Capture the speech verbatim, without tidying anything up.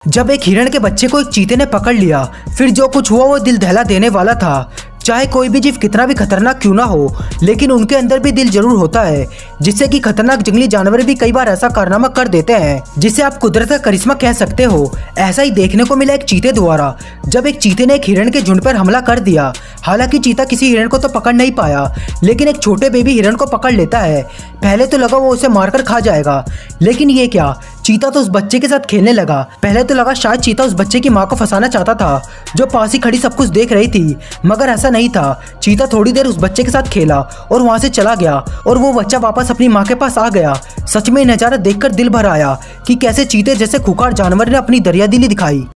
जब एक हिरण के बच्चे को एक चीते ने पकड़ लिया, फिर जो कुछ हुआ वो दिल दहला देने वाला था। चाहे कोई भी जीव कितना भी खतरनाक क्यों ना हो, लेकिन उनके अंदर भी दिल जरूर होता है, जिससे कि खतरनाक जंगली जानवर भी कई बार ऐसा कारनामा कर देते हैं जिसे आप कुदरत का करिश्मा कह सकते हो। ऐसा ही देखने को मिला एक चीते द्वारा, जब एक चीते ने एक हिरण के झुंड पर हमला कर दिया। हालांकि चीता किसी हिरण को तो पकड़ नहीं पाया, लेकिन एक छोटे बेबी हिरण को पकड़ लेता है। पहले तो लगा वो उसे मारकर खा जाएगा, लेकिन ये क्या, चीता तो उस बच्चे के साथ खेलने लगा। पहले तो लगा शायद चीता उस बच्चे की माँ को फंसाना चाहता था, जो पास ही खड़ी सब कुछ देख रही थी, मगर ऐसा नहीं था। चीता थोड़ी देर उस बच्चे के साथ खेला और वहां से चला गया, और वो बच्चा वापस अपनी माँ के पास आ गया। सच में नजारा देखकर दिल भर आया कि कैसे चीते जैसे खूंखार जानवर ने अपनी दरियादिली दिखाई।